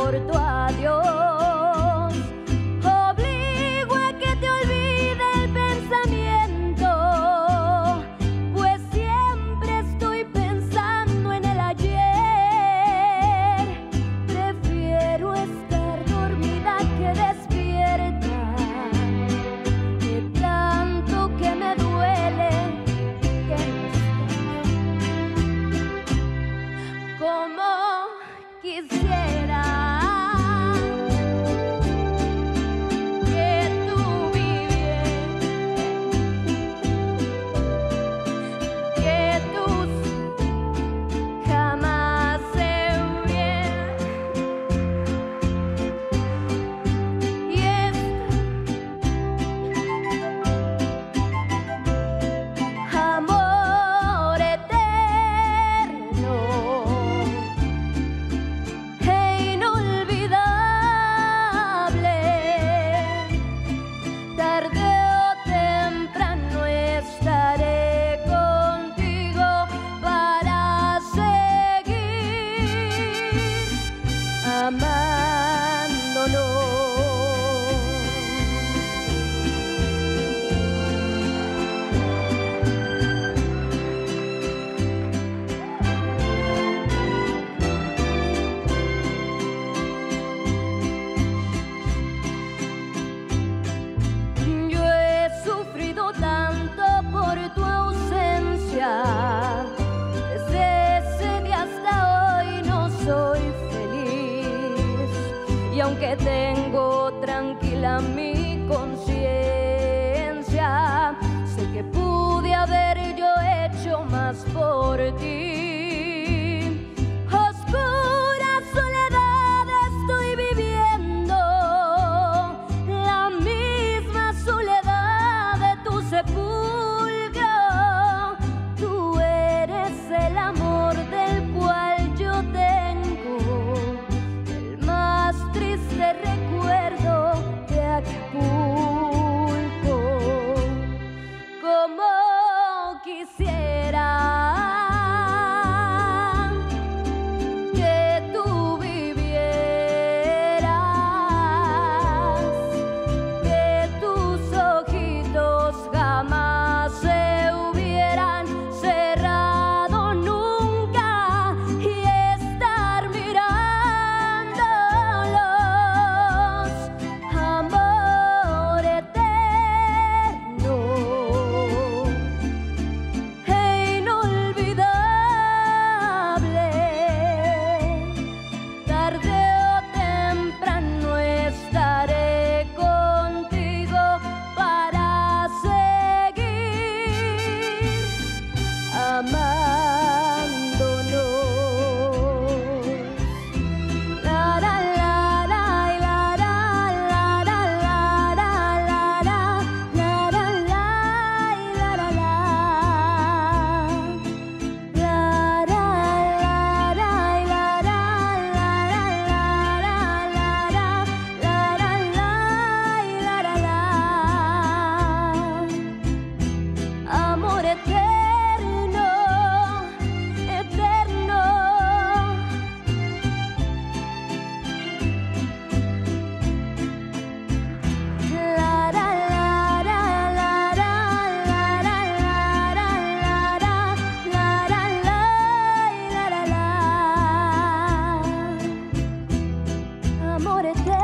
por tu adiós. Obligo a que te olvide el pensamiento, pues siempre estoy pensando en el ayer. Prefiero estar dormida que despierta, de tanto que me duele que no estás. Como quisiera que tú vivieras, que tus jamás se hubieran. Y amor eterno e inolvidable, tarde o temprano estaré contigo para seguir amándonos. Yo he sufrido tanto por tu ausencia, desde ese día hasta hoy no soy feliz. Y aunque tengo tranquila mi conciencia, sé que pude haber yo hecho más por ti. Oscura soledad estoy viviendo, la misma soledad de tu sepulcro. Tú eres el amor del cual yo tengo el más triste recuerdo de Acapulco. Como quisiera que tú vivieras, que tus ojitos jamás se hubieran cerrado nunca y estar mirándolos. Amor eterno e inolvidable, tarde o temprano estaré contigo para seguir amándonos. La la la la la la la la la la la la la la la la la la. Amor eterno, eterno. La la la la la la la la la la la la la. Amor eterno.